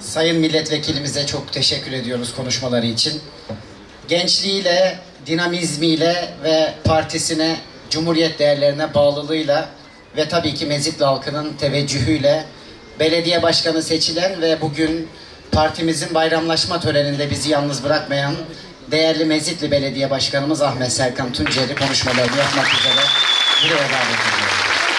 Sayın milletvekilimize çok teşekkür ediyoruz konuşmaları için. Gençliğiyle, dinamizmiyle ve partisine, Cumhuriyet değerlerine bağlılığıyla ve tabii ki Mezitli halkının teveccühüyle belediye başkanı seçilen ve bugün partimizin bayramlaşma töreninde bizi yalnız bırakmayan değerli Mezitli Belediye Başkanımız Ahmet Serkan Tuncer'i konuşmalarını yapmak üzere buraya davet ediyorum.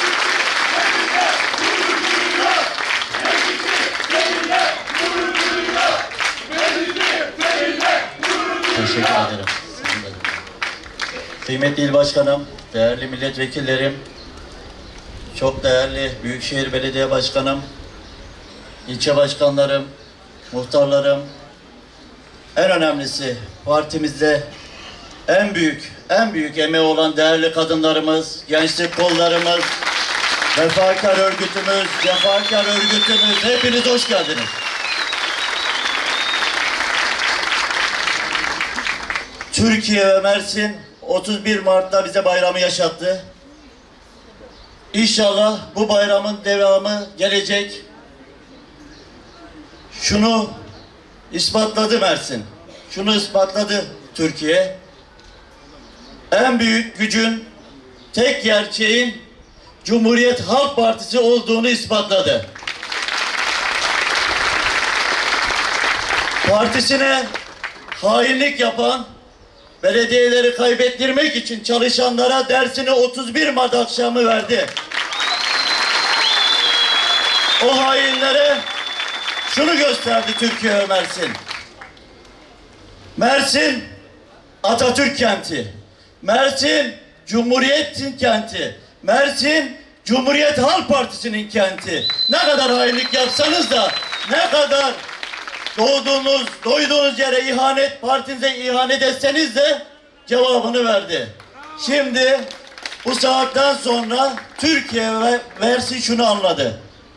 Teşekkür ederim. Kıymetli il başkanım, değerli milletvekillerim, çok değerli Büyükşehir Belediye Başkanım, ilçe başkanlarım, muhtarlarım, en önemlisi partimizde en büyük emeği olan değerli kadınlarımız, gençlik kollarımız, vefakar örgütümüz, hepiniz hoş geldiniz. Türkiye ve Mersin 31 Mart'ta bize bayramı yaşattı. İnşallah bu bayramın devamı gelecek. Şunu ispatladı Mersin. Şunu ispatladı Türkiye. En büyük gücün, tek gerçeğin Cumhuriyet Halk Partisi olduğunu ispatladı. Partisine hainlik yapan, belediyeleri kaybettirmek için çalışanlara dersini 31 Mart akşamı verdi. O hainlere şunu gösterdi Türkiye ve Mersin. Mersin Atatürk kenti. Mersin Cumhuriyet'in kenti. Mersin Cumhuriyet Halk Partisi'nin kenti. Ne kadar hainlik yapsanız da, ne kadar doyduğunuz yere ihanet, partinize ihanet etseniz de cevabını verdi. Şimdi bu saatten sonra Türkiye ve Mersin şunu anladı.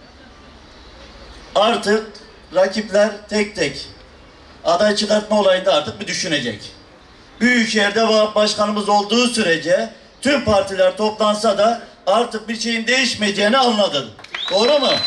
Artık rakipler tek tek aday çıkartma olayında artık bir düşünecek. Büyükşehir'de Vahap Başkanımız olduğu sürece tüm partiler toplansa da artık bir şeyin değişmeyeceğini anladı. Doğru mu?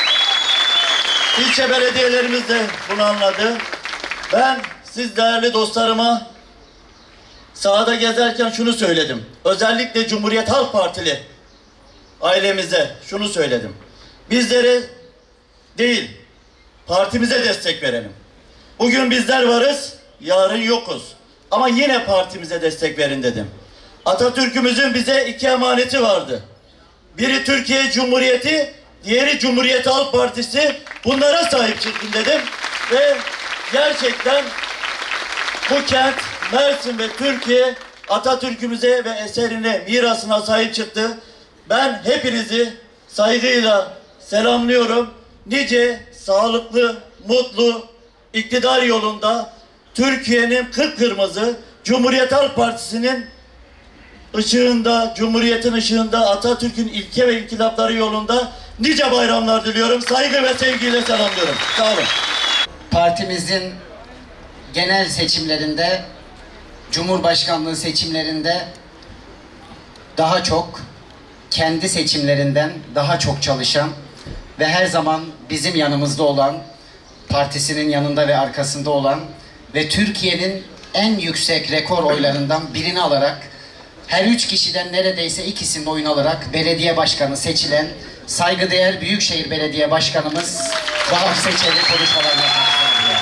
İlçe belediyelerimiz de bunu anladı. Ben siz değerli dostlarıma sahada gezerken şunu söyledim. Özellikle Cumhuriyet Halk Partili ailemize şunu söyledim. Bizlere değil, partimize destek verelim. Bugün bizler varız, yarın yokuz. Ama yine partimize destek verin dedim. Atatürk'ümüzün bize iki emaneti vardı. Biri Türkiye Cumhuriyeti, diğeri Cumhuriyet Halk Partisi. Bunlara sahip çıkın dedim. Ve gerçekten bu kent, Mersin ve Türkiye Atatürk'ümüze ve eserine, mirasına sahip çıktı. Ben hepinizi saygıyla selamlıyorum. Nice sağlıklı, mutlu, iktidar yolunda Türkiye'nin kıpkırmızı Cumhuriyet Halk Partisi'nin ışığında, Cumhuriyet'in ışığında, Atatürk'ün ilke ve inkılapları yolunda nice bayramlar diliyorum. Saygı ve sevgiyle selamlıyorum. Sağ olun. Partimizin genel seçimlerinde, Cumhurbaşkanlığı seçimlerinde daha çok, kendi seçimlerinden daha çok çalışan ve her zaman bizim yanımızda olan, partisinin yanında ve arkasında olan ve Türkiye'nin en yüksek rekor oylarından birini alarak, her üç kişiden neredeyse ikisinin oyunu alarak belediye başkanı seçilen saygıdeğer Büyükşehir Belediye Başkanımız Vahap Seçer'i konuşmalarını yapmak istiyorum.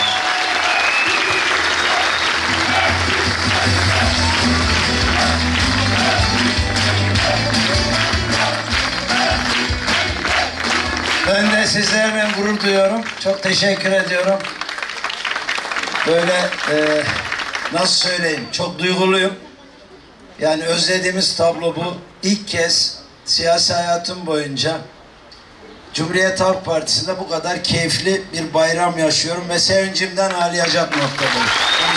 Ben de sizlerle gurur duyuyorum. Çok teşekkür ediyorum. Böyle nasıl söyleyeyim, çok duyguluyum. Yani özlediğimiz tablo bu. İlk kez siyasi hayatım boyunca Cumhuriyet Halk Partisi'nde bu kadar keyifli bir bayram yaşıyorum ve sevincimden ağlayacak noktadayım.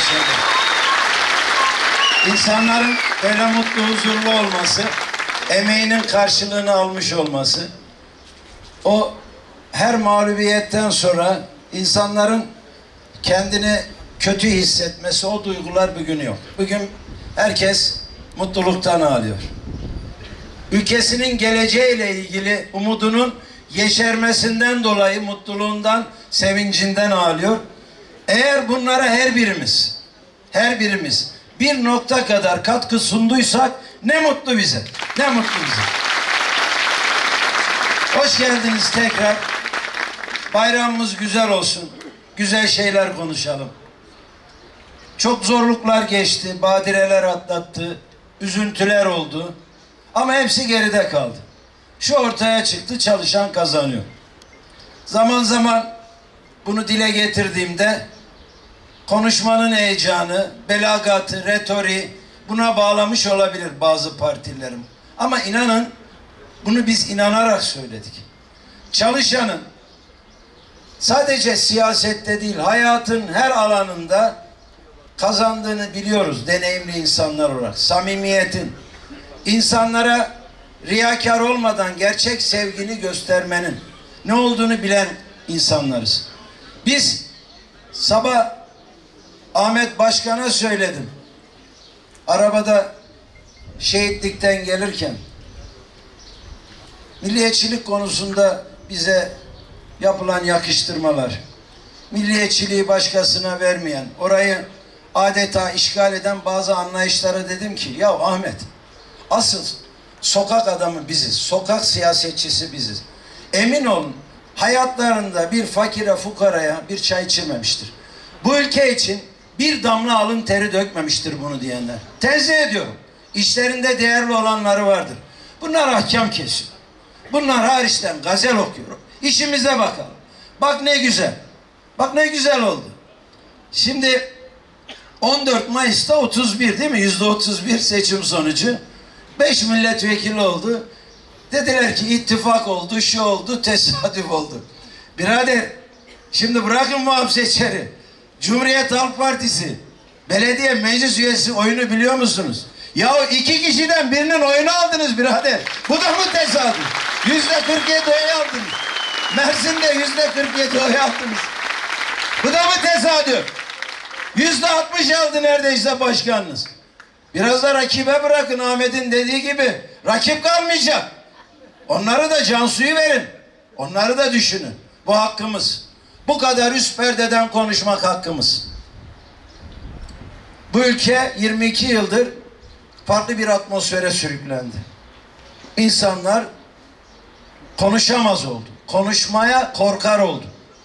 İnsanların böyle mutlu, huzurlu olması, emeğinin karşılığını almış olması, o her mağlubiyetten sonra insanların kendini kötü hissetmesi, o duygular bugün yok. Bugün herkes mutluluktan ağlıyor. Ülkesinin geleceğiyle ilgili umudunun yeşermesinden dolayı mutluluğundan, sevincinden ağlıyor. Eğer bunlara her birimiz bir nokta kadar katkı sunduysak ne mutlu bize. Ne mutlu bize. Hoş geldiniz tekrar. Bayramımız güzel olsun. Güzel şeyler konuşalım. Çok zorluklar geçti, badireler atlattı, üzüntüler oldu. Ama hepsi geride kaldı. Şu ortaya çıktı, çalışan kazanıyor. Zaman zaman bunu dile getirdiğimde konuşmanın heyecanı, belagatı, retoriği buna bağlamış olabilir bazı partilerim. Ama inanın bunu biz inanarak söyledik. Çalışanın sadece siyasette değil, hayatın her alanında kazandığını biliyoruz deneyimli insanlar olarak. Samimiyetin, insanlara riyakar olmadan gerçek sevgini göstermenin ne olduğunu bilen insanlarız. Biz sabah Ahmet Başkan'a söyledim. Arabada şehitlikten gelirken milliyetçilik konusunda bize yapılan yakıştırmalar, milliyetçiliği başkasına vermeyen, orayı adeta işgal eden bazı anlayışlara dedim ki, ya Ahmet, asıl sokak adamı biziz, sokak siyasetçisi biziz. Emin olun, hayatlarında bir fakire, fukaraya bir çay içirmemiştir. Bu ülke için bir damla alın teri dökmemiştir bunu diyenler. Tenzih ediyorum. İşlerinde değerli olanları vardır. Bunlar ahkam kesiyor. Bunlar hariçten gazel okuyor. İşimize bakalım. Bak ne güzel. Bak ne güzel oldu. Şimdi 14 Mayıs'ta 31 değil mi? %31 seçim sonucu. 5 milletvekili oldu. Dediler ki ittifak oldu, şu oldu, tesadüf oldu. Birader, şimdi bırakın muhafızları. Cumhuriyet Halk Partisi belediye meclis üyesi oyunu biliyor musunuz? Ya 2 kişiden birinin oyunu aldınız birader. Bu da mı tesadüf? %47 oy aldınız. Mersin'de %47 oy aldınız. Bu da mı tesadüf? %60 aldı neredeyse başkanınız. Biraz da rakibe bırakın, Ahmet'in dediği gibi. Rakip kalmayacak. Onları da Cansu'yu verin. Onları da düşünün. Bu hakkımız. Bu kadar üst perdeden konuşmak hakkımız. Bu ülke 22 yıldır farklı bir atmosfere sürüklendi. İnsanlar konuşamaz oldu. Konuşmaya korkar oldu.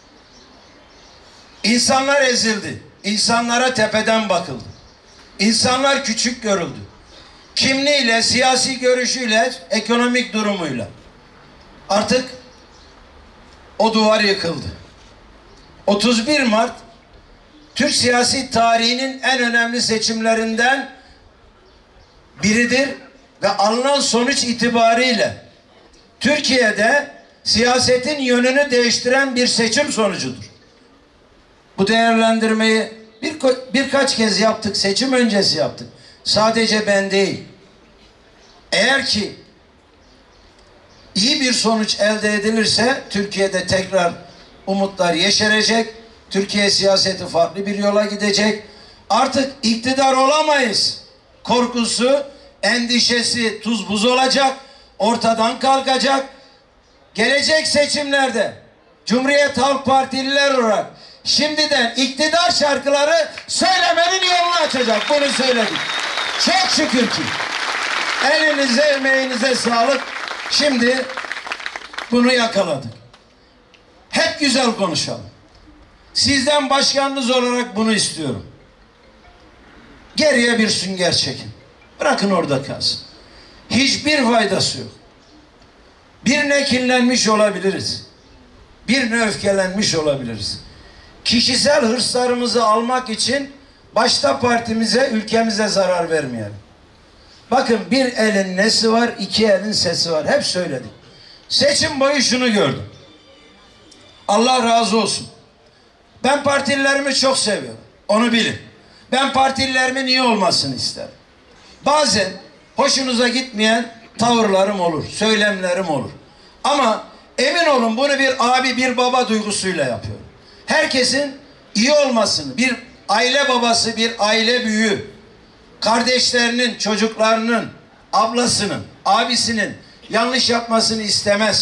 İnsanlar ezildi. İnsanlara tepeden bakıldı. İnsanlar küçük görüldü. Kimliğiyle, siyasi görüşüyle, ekonomik durumuyla. Artık o duvar yıkıldı. 31 Mart Türk siyasi tarihinin en önemli seçimlerinden biridir ve alınan sonuç itibariyle Türkiye'de siyasetin yönünü değiştiren bir seçim sonucudur. Bu değerlendirmeyi birkaç kez yaptık, seçim öncesi yaptık. Sadece ben değil. Eğer ki iyi bir sonuç elde edilirse Türkiye'de tekrar umutlar yeşerecek. Türkiye siyaseti farklı bir yola gidecek. Artık iktidar olamayız korkusu, endişesi tuz buz olacak. Ortadan kalkacak. Gelecek seçimlerde Cumhuriyet Halk Partililer olarak şimdiden iktidar şarkıları söylemenin yolunu açacak. Bunu söyledik. Çok şükür ki. Elinize, emeğinize sağlık. Şimdi bunu yakaladık. Hep güzel konuşalım. Sizden başkanınız olarak bunu istiyorum. Geriye bir sünger çekin. Bırakın orada kalsın. Hiçbir faydası yok. Birine kinlenmiş olabiliriz. Birine öfkelenmiş olabiliriz. Kişisel hırslarımızı almak için başta partimize, ülkemize zarar vermeyelim. Bakın, bir elin nesi var, iki elin sesi var. Hep söyledik. Seçim boyu şunu gördüm. Allah razı olsun. Ben partililerimi çok seviyorum. Onu bilin. Ben partililerimin iyi olmasını isterim. Bazen hoşunuza gitmeyen tavırlarım olur, söylemlerim olur. Ama emin olun bunu bir abi, bir baba duygusuyla yapıyorum. Herkesin iyi olmasını, bir aile babası, bir aile büyüğü, kardeşlerinin, çocuklarının, ablasının, abisinin yanlış yapmasını istemez.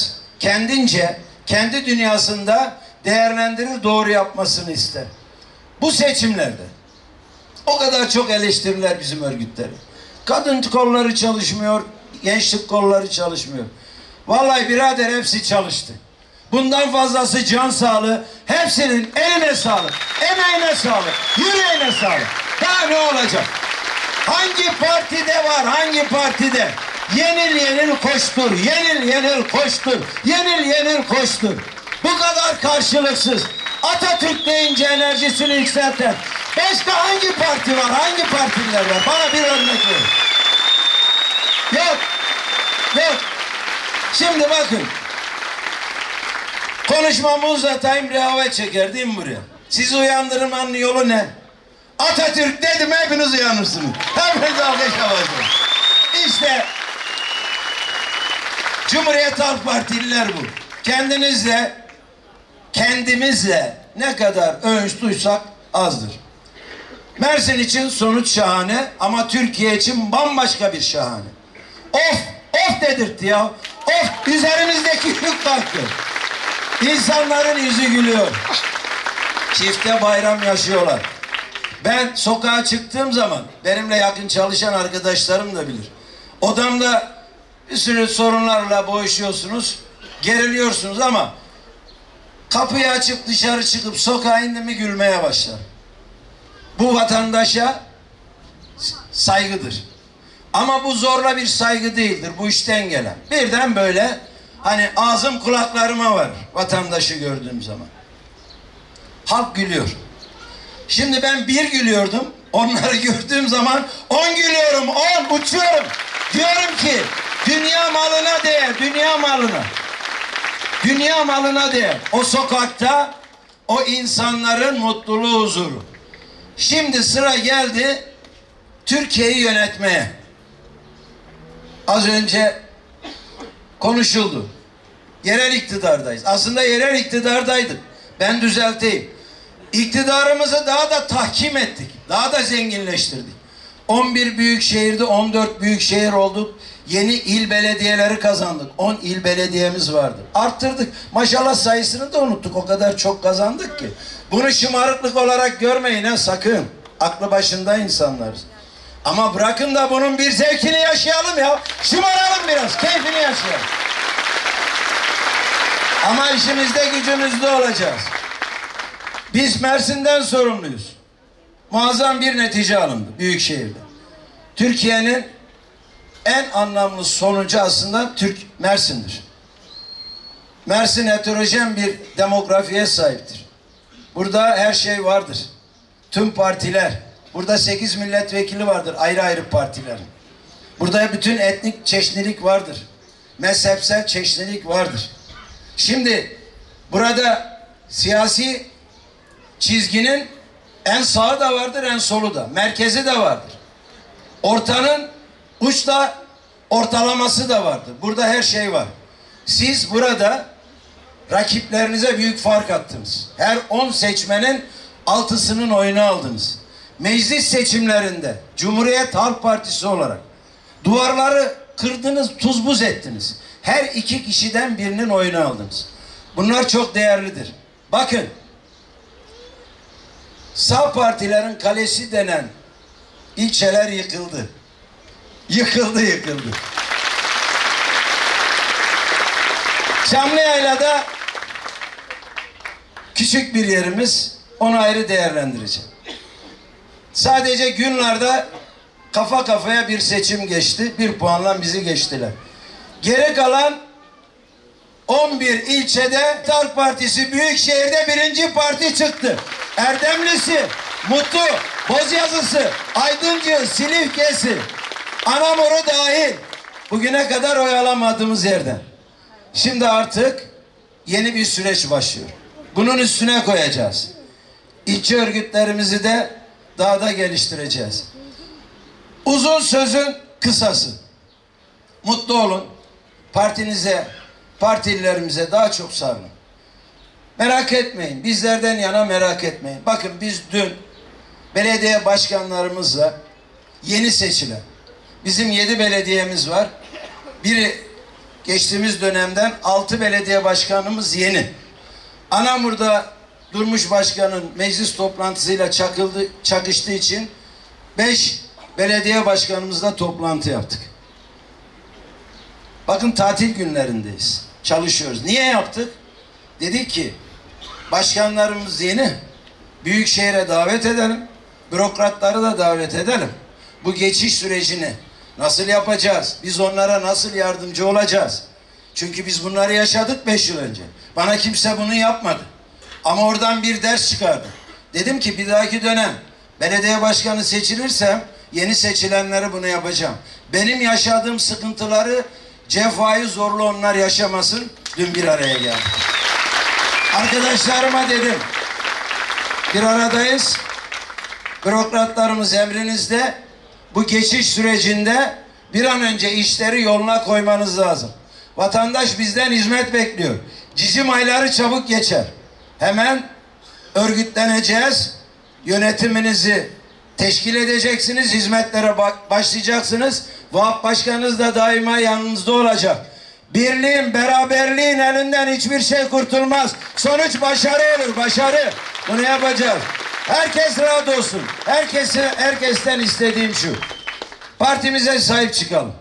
kendince, kendi dünyasında değerlendirir, doğru yapmasını ister. Bu seçimlerde o kadar çok eleştirirler bizim örgütleri. Kadın kolları çalışmıyor, gençlik kolları çalışmıyor. Vallahi birader hepsi çalıştı. Bundan fazlası can sağlığı. Hepsinin eline sağlık, emeğine sağlık, yüreğine sağlık. Daha ne olacak? Hangi partide var, hangi partide? Yenil yenil koştur, yenil yenil koştur, yenil yenil koştur. Bu kadar karşılıksız. Atatürk deyince enerjisini yükselten başka hangi parti var, hangi partililer var? Bana bir örnek verin. Yok, yok. Şimdi bakın. Konuşmamı uzatayım, rehavet çeker değil mi buraya? Sizi uyandırmanın yolu ne? Atatürk dedim, hepiniz uyanırsınız. Hepiniz alkışla başlayın. İşte Cumhuriyet Halk Partililer bu. Kendimizle ne kadar övünç duysak azdır. Mersin için sonuç şahane ama Türkiye için bambaşka bir şahane. Of, of dedirtti ya. Of, üzerimizdeki yük kalktı. İnsanların yüzü gülüyor. Çifte bayram yaşıyorlar. Ben sokağa çıktığım zaman benimle yakın çalışan arkadaşlarım da bilir. Odamda bir sürü sorunlarla boğuşuyorsunuz, geriliyorsunuz ama kapıyı açıp dışarı çıkıp sokağa indim mi gülmeye başlar. Bu vatandaşa saygıdır. Ama bu zorla bir saygı değildir. Bu işten gelen. Birden böyle hani ağzım kulaklarıma var vatandaşı gördüğüm zaman. Halk gülüyor. Şimdi ben bir gülüyordum. Onları gördüğüm zaman 10 gülüyorum. 10 uçuyorum. Diyorum ki dünya malına değer. Dünya malına. Dünya malına değer. O sokakta o insanların mutluluğu, huzuru. Şimdi sıra geldi Türkiye'yi yönetmeye. Az önce konuşuldu. Yerel iktidardayız. Aslında yerel iktidardaydık. Ben düzelteyim. İktidarımızı daha da tahkim ettik. Daha da zenginleştirdik. 11 büyük şehirde 14 büyük şehir olduk. Yeni il belediyeleri kazandık. 10 il belediyemiz vardı. Arttırdık. Maşallah sayısını da unuttuk. O kadar çok kazandık ki. Bunu şımarıklık olarak görmeyin ha sakın. Aklı başında insanlarız. Ama bırakın da bunun bir zevkini yaşayalım ya. Şımaralım biraz. Keyfini yaşayalım. Ama işimizde gücümüzde olacağız. Biz Mersin'den sorumluyuz. Muazzam bir netice alındı Büyükşehir'de. Türkiye'nin en anlamlı sonucu aslında Mersin'dir. Mersin heterojen bir demografiye sahiptir. Burada her şey vardır. Tüm partiler. Burada 8 milletvekili vardır ayrı ayrı partilerin. Burada bütün etnik çeşitlilik vardır. Mezhepsel çeşitlilik vardır. Şimdi burada siyasi çizginin en sağı da vardır, en solu da. Merkezi de vardır. Ortanın uçta ortalaması da vardır. Burada her şey var. Siz burada rakiplerinize büyük fark attınız. Her 10 seçmenin 6'sının oyunu aldınız. Meclis seçimlerinde Cumhuriyet Halk Partisi olarak duvarları kırdınız, tuz buz ettiniz. Her 2 kişiden birinin oyunu aldınız. Bunlar çok değerlidir. Bakın, sağ partilerin kalesi denen ilçeler yıkıldı. Yıkıldı. Çamlıyayla'da küçük bir yerimiz, onu ayrı değerlendireceğim. Sadece günlerde kafa kafaya bir seçim geçti. 1 puanla bizi geçtiler. Geri kalan 11 ilçede Halk Partisi Büyükşehir'de 1. parti çıktı. Erdemlisi, Mutlu, Bozyazısı, Aydıncı, Silifkesi, Anamur'u dahil bugüne kadar oy alamadığımız yerden. Şimdi artık yeni bir süreç başlıyor. Bunun üstüne koyacağız. İlçe örgütlerimizi de daha da geliştireceğiz. Uzun sözün kısası. Mutlu olun. Partinize, partililerimize daha çok sarılın. Merak etmeyin. Bizlerden yana merak etmeyin. Bakın biz dün belediye başkanlarımızla yeni seçilen bizim 7 belediyemiz var. Biri geçtiğimiz dönemden 6 belediye başkanımız yeni. Anamur'da Durmuş Başkan'ın meclis toplantısıyla çakıştığı için 5 belediye başkanımızla toplantı yaptık. Bakın tatil günlerindeyiz. Çalışıyoruz. Niye yaptık? Dedik ki başkanlarımız yeni. Büyükşehir'e davet edelim. Bürokratları da davet edelim. Bu geçiş sürecini nasıl yapacağız? Biz onlara nasıl yardımcı olacağız? Çünkü biz bunları yaşadık 5 yıl önce. Bana kimse bunu yapmadı. Ama oradan bir ders çıkardım. Dedim ki bir dahaki dönem belediye başkanı seçilirsem yeni seçilenlere bunu yapacağım. Benim yaşadığım sıkıntıları, cefayı zorlu onlar yaşamasın. Dün bir araya geldim. Arkadaşlarıma dedim, bir aradayız. Bürokratlarımız emrinizde. Bu geçiş sürecinde bir an önce işleri yoluna koymanız lazım. Vatandaş bizden hizmet bekliyor. Cicim ayları çabuk geçer. Hemen örgütleneceğiz. Yönetiminizi teşkil edeceksiniz. Hizmetlere başlayacaksınız. Vahap Başkanınız da daima yanınızda olacak. Birliğin, beraberliğin elinden hiçbir şey kurtulmaz. Sonuç başarı olur, başarı. Bunu yapacağız. Herkes rahat olsun. Herkesten istediğim şu. Partimize sahip çıkalım.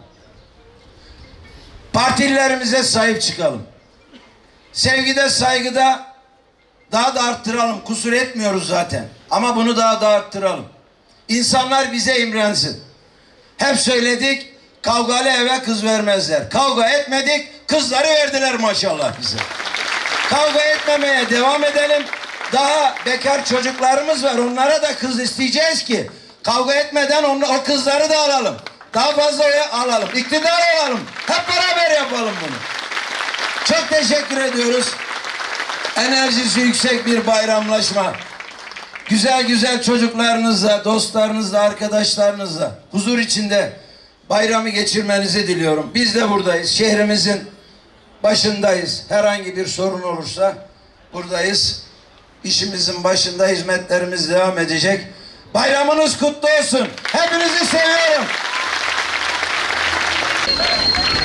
Partililerimize sahip çıkalım. Sevgide, saygıda daha da arttıralım. Kusur etmiyoruz zaten. Ama bunu daha da arttıralım. İnsanlar bize imrensin. Hep söyledik, kavgalı eve kız vermezler. Kavga etmedik, kızları verdiler maşallah bize. Kavga etmemeye devam edelim. Daha bekar çocuklarımız var. Onlara da kız isteyeceğiz ki kavga etmeden o kızları da alalım. Daha fazla alalım. İktidar olalım. Hep beraber yapalım bunu. Çok teşekkür ediyoruz. Enerjisi yüksek bir bayramlaşma. Güzel güzel çocuklarınızla, dostlarınızla, arkadaşlarınızla huzur içinde bayramı geçirmenizi diliyorum. Biz de buradayız. Şehrimizin başındayız. Herhangi bir sorun olursa buradayız. İşimizin başında hizmetlerimiz devam edecek. Bayramınız kutlu olsun. Hepinizi seviyorum.